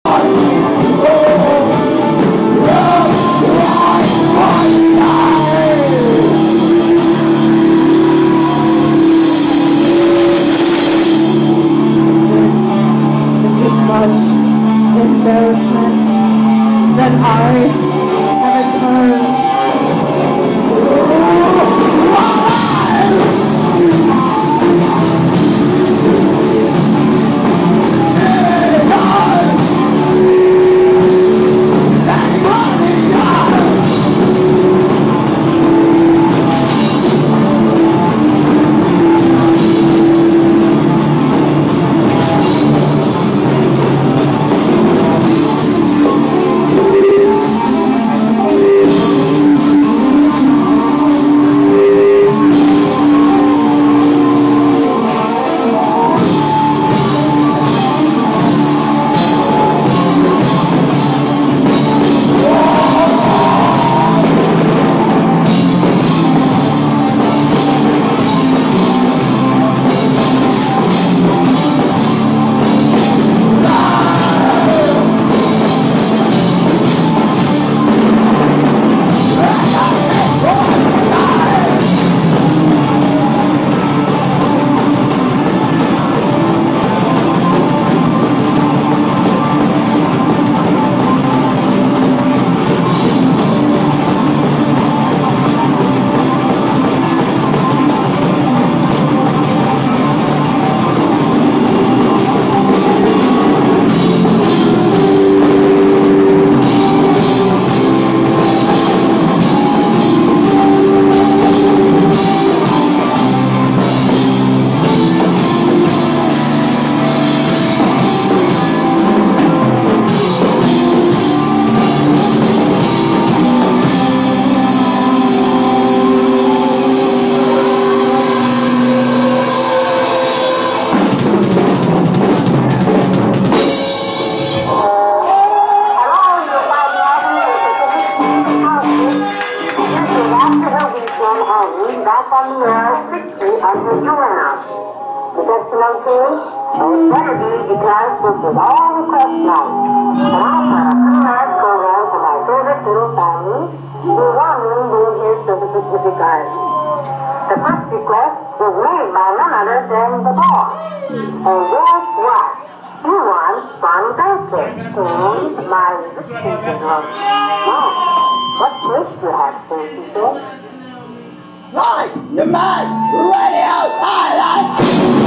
Embarrassment that I have returned. Back on the earth, victory under Joanna. Protection of king, and better be because this is all the quest night. And I have a pretty nice program for my favorite little family, who want me doing his services with regards. The first request was made by none other than the boss. And guess what? He wants fun basic and my resistance is wrong. Oh, what wish you have, Stacy said? Right, the man, radio, highlight.